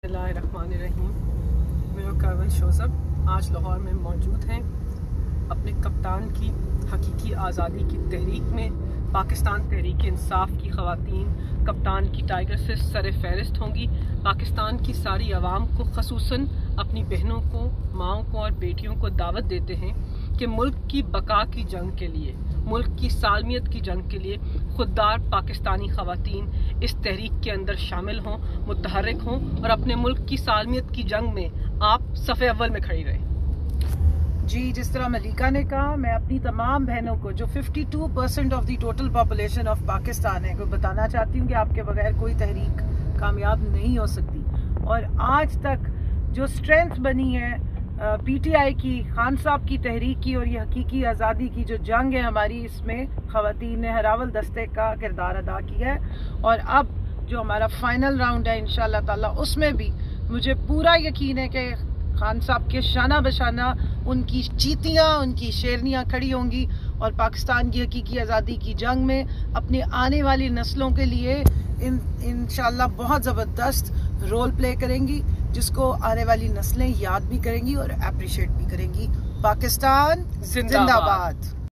बिस्मिल्लाहिर्रहमानिर्रहीम। मैं करवल शोज़ब आज लाहौर में मौजूद हैं। अपने कप्तान की हकीकी आज़ादी की तहरीक में पाकिस्तान तहरीक इंसाफ की ख़वातीन कप्तान की टाइगर से सर फहरिस्त होंगी। पाकिस्तान की सारी आवाम को ख़ुसूसन अपनी बहनों को, माओं को और बेटियों को दावत देते हैं कि मुल्क की बका की जंग के लिए, मुल्क की सालमियत की जंग के लिए खुददार पाकिस्तानी ख़वातीन इस तहरीक के अंदर शामिल हों, मुतहर्रिक हों और अपने मुल्क की सालमियत की जंग में आप सफ़े अव्वल में खड़ी रहें। जी, जिस तरह मलिका ने कहा, मैं अपनी तमाम बहनों को जो 52% of the total population of Pakistan है को बताना चाहती हूँ कि आपके बगैर कोई तहरीक कामयाब नहीं हो सकती। और आज तक जो स्ट्रेंथ बनी है पीटीआई की, खान साहब की तहरीक की और ये हकीकी आज़ादी की जो जंग है हमारी, इसमें ख़वातीन ने हरावल दस्ते का किरदार अदा किया है। और अब जो हमारा फाइनल राउंड है इंशाअल्लाह ताला, उसमें भी मुझे पूरा यकीन है कि खान साहब के शाना बशाना उनकी चीतियाँ, उनकी शेरनियाँ खड़ी होंगी और पाकिस्तान की हकीकी आज़ादी की जंग में अपनी आने वाली नस्लों के लिए इंशाअल्लाह बहुत ज़बरदस्त रोल प्ले करेंगी, जिसको आने वाली नस्लें याद भी करेंगी और अप्रिशिएट भी करेंगी। पाकिस्तान जिंदाबाद।